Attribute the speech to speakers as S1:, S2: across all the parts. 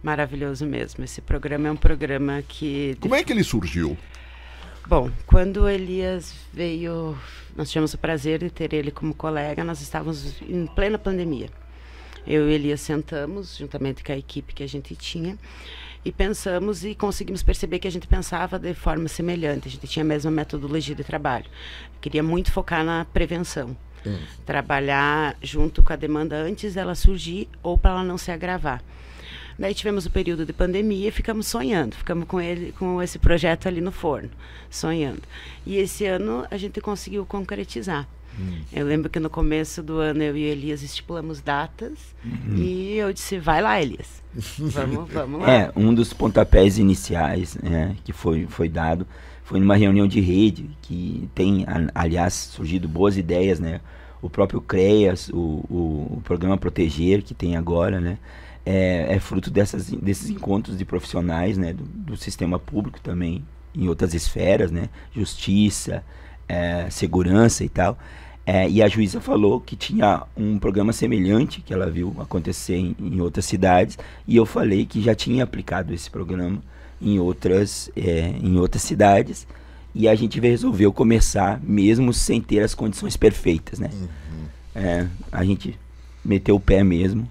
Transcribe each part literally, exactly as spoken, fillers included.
S1: Maravilhoso mesmo. Esse programa é um programa que...
S2: Como é que ele surgiu?
S1: Bom, quando o Elias veio, nós tivemos o prazer de ter ele como colega, nós estávamos em plena pandemia. Eu e o Elias sentamos, juntamente com a equipe que a gente tinha, e pensamos e conseguimos perceber que a gente pensava de forma semelhante, a gente tinha a mesma metodologia de trabalho. Eu queria muito focar na prevenção, hum. trabalhar junto com a demanda antes dela surgir ou para ela não se agravar. Daí tivemos o período de pandemia e ficamos sonhando, ficamos com ele, com esse projeto ali no forno, sonhando. E esse ano a gente conseguiu concretizar. Hum. Eu lembro que no começo do ano eu e o Elias estipulamos datas uhum. e eu disse, vai lá, Elias, vamos, vamos lá.
S3: É, um dos pontapés iniciais, né, que foi, foi dado, foi numa reunião de rede, que tem, aliás, surgido boas ideias, né, o próprio CREAS, o, o, o programa Proteger, que tem agora, né, É, é fruto dessas, desses encontros de profissionais, né, do, do sistema público também, em outras esferas, né, justiça, é, segurança e tal. É, e a juíza falou que tinha um programa semelhante que ela viu acontecer em, em outras cidades, e eu falei que já tinha aplicado esse programa em outras, é, em outras cidades, e a gente resolveu começar mesmo sem ter as condições perfeitas, né. Uhum. É, a gente meteu o pé mesmo.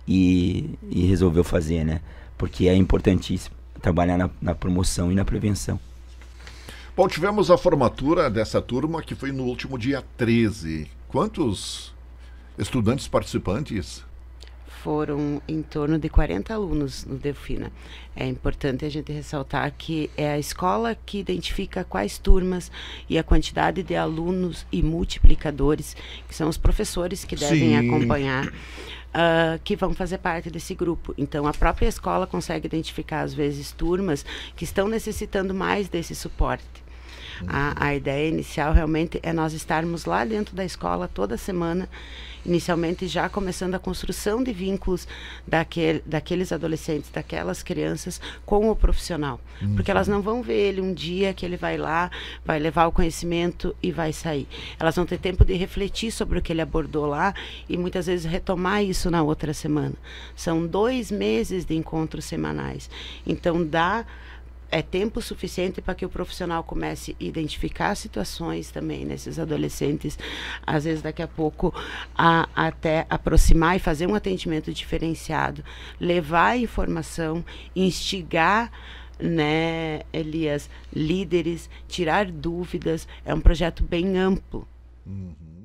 S3: E, e resolveu fazer, né? Porque é importantíssimo trabalhar na, na promoção e na prevenção.
S2: Bom, tivemos a formatura dessa turma que foi no último dia treze. Quantos estudantes participantes?
S1: Foram em torno de quarenta alunos no Delfina. É importante a gente ressaltar que é a escola que identifica quais turmas e a quantidade de alunos e multiplicadores, que são os professores que devem Sim. acompanhar. Uh, que vão fazer parte desse grupo. Então, a própria escola consegue identificar, às vezes, turmas que estão necessitando mais desse suporte. Uhum. A, a ideia inicial, realmente, é nós estarmos lá dentro da escola toda semana, inicialmente já começando a construção de vínculos daquele, daqueles adolescentes, daquelas crianças com o profissional. Uhum. Porque elas não vão ver ele um dia que ele vai lá, vai levar o conhecimento e vai sair. Elas vão ter tempo de refletir sobre o que ele abordou lá e muitas vezes retomar isso na outra semana. São dois meses de encontros semanais. Então, dá... é tempo suficiente para que o profissional comece a identificar situações também nesses adolescentes, às vezes daqui a pouco a, até aproximar e fazer um atendimento diferenciado, levar a informação, instigar, né, Elias, líderes, tirar dúvidas. É um projeto bem amplo.
S2: Uhum.